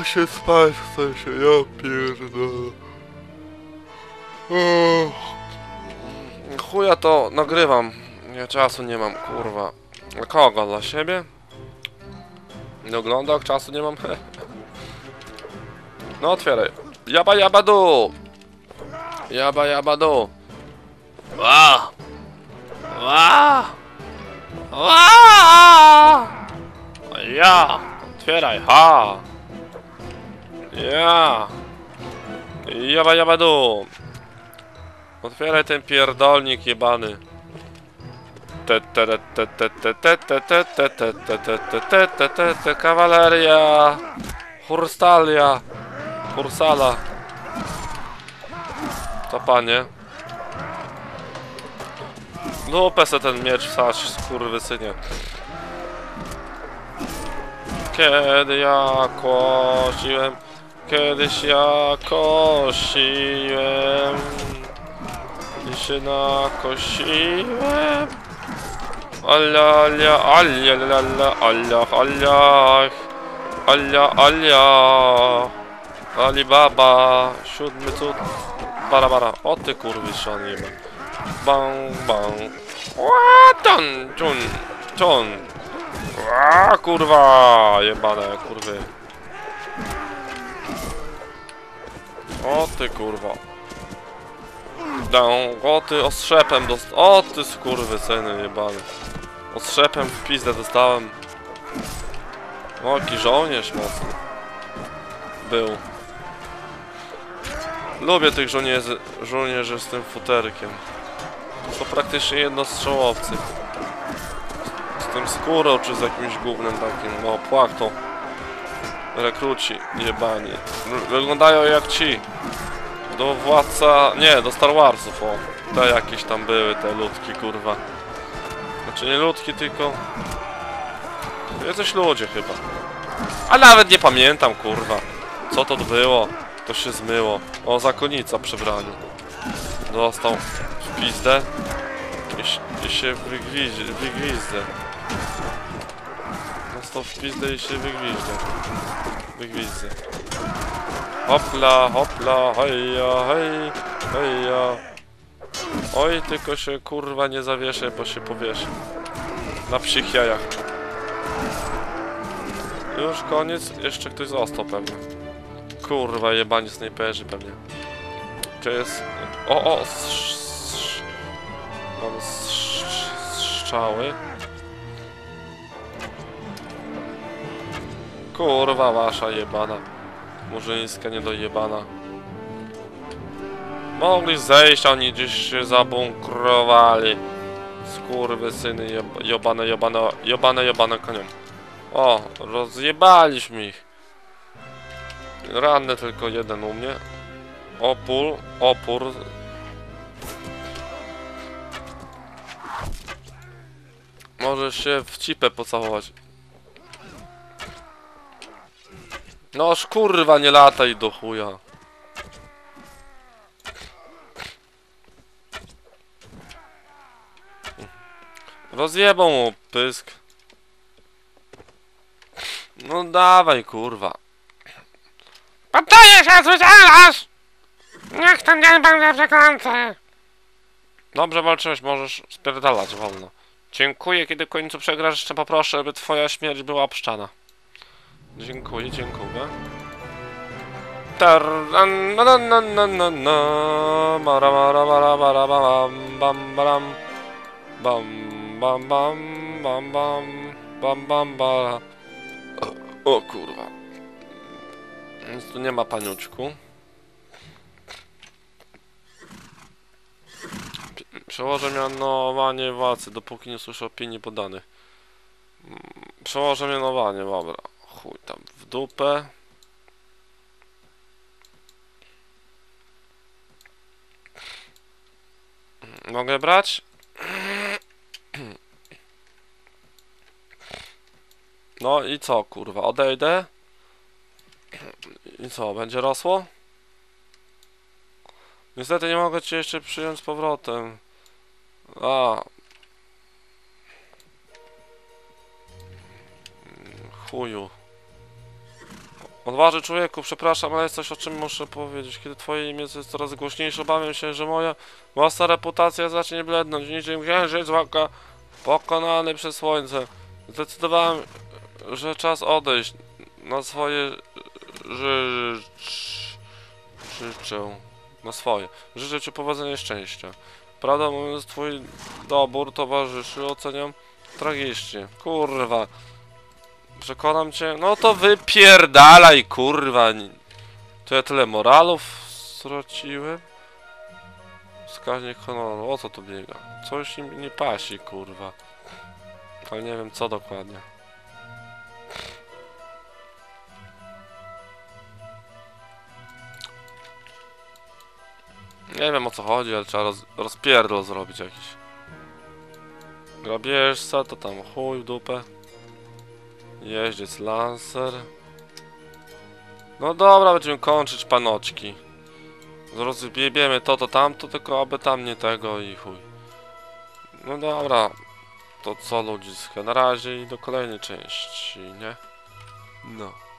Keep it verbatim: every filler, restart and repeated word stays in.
Ja się spać chcę się, ja pierdolę. Chuja to nagrywam. Ja czasu nie mam, kurwa. Dla kogo? Dla siebie? Nie ogląda, jak czasu nie mam? No otwieraj. Jaba jaba du! Jaba jaba du! Ła! Ła! Ła! Ja! Otwieraj, ha! Ja! Jaba jaba du! Otwieraj ten pierdolnik jebany. Kawaleria! Hurstalia! Hursala! To panie. Lupę se ten miecz wsadź, skurwysynie. Kiedy ja kosiłem, kiedyś ja kosiłem i się nakosiłem. Allah, Allah, Allah, Allah, Allah, Allah, Allah, Allah, Alibaba, siódmy cud, bara, bara. O ty kurwy szanujemy. Bang, bang. Ła, ton, czun, czun. Ła, kurwa, jebane, kurwy. O ty kurwa. Dał, o ty ostrzepem dost... O ty skurwy syny jebany. Ostrzepem w pizdę dostałem. O, jaki żołnierz mocny. Był. Lubię tych żołnierzy, żołnierzy z tym futerkiem. To są praktycznie jednostrzałowcy. Z tym skórą czy z jakimś gównem takim. No, płach to. Rekruci jebani. Wyglądają jak ci. Do władca... Nie, do Star Warsów, o. Te jakieś tam były, te ludki, kurwa. Znaczy nie ludki, tylko... Jacyś ludzie chyba. A nawet nie pamiętam, kurwa. Co to było? To się zmyło. O, zakonnica przy braniu. Dostał w pizdę. I, i się wygwizdze. Wygwizdze. Dostał w pizdę i się wygwizdze. Wygwizdze. Hopla, hopla, heja, hej, heja. Oj, tylko się kurwa nie zawieszę, bo się powieszę. Na psich jajach. Już koniec, jeszcze ktoś został pewnie. Kurwa, jebani snajperzy pewnie. Czy jest... O, o! Mam strzały. Kurwa wasza jebana. Murzyńska niedojebana. Mogli zejść, a oni gdzieś się zabunkrowali. Skurwysyny jebane, jebane, jebane, jebane koniem. O, rozjebaliśmy ich. Ranny tylko jeden u mnie. Opór, opór. Możesz się w cipę pocałować. Noż kurwa nie lataj do chuja. Rozjebał mu pysk. No dawaj kurwa. Poddaję się, słyszałeś? Niech ten dzień będzie przeklęty. Dobrze walczyłeś, możesz spierdalać wolno. Dziękuję, kiedy w końcu przegrasz, jeszcze poproszę, by twoja śmierć była pszczana. Dziękuję, dziękuję. Tar na na na na na na mara mara mara mara bam bam bam bam bam bam bam bam bam bam bara. O kurwa. Więc tu nie ma paniuczku. Przełożę mianowanie władcy, dopóki nie słyszę opinii podanych. Przełożę mianowanie, dobra. Chuj tam w dupę. Mogę brać? No i co kurwa, odejdę? I co, będzie rosło? Niestety nie mogę cię jeszcze przyjąć z powrotem. A. Chuju. Odważny człowieku, przepraszam, ale jest coś, o czym muszę powiedzieć. Kiedy twoje imię jest coraz głośniejsze, obawiam się, że moja własna reputacja zacznie blednąć. Niczym księżyc waka pokonany przez słońce. Zdecydowałem, że czas odejść na swoje ży... życzę. Na swoje. Życzę ci powodzenia i szczęścia. Prawda mówiąc, twój dobór towarzyszy oceniam tragicznie. Kurwa. Przekonam cię. No to wypierdalaj, kurwa. To ja tyle moralów straciłem. Wskaźnik honoru. O co tu biega? Coś im nie pasi, kurwa. Ale nie wiem co dokładnie. Nie wiem o co chodzi, ale trzeba roz, rozpierdol zrobić jakiś. Grabieżca to tam chuj w dupę. Jeździec Lancer. No dobra, będziemy kończyć panoczki. Rozbiebiemy to, to, tamto, tylko aby tam nie tego i chuj. No dobra. To co ludziska, na razie i do kolejnej części, nie? No.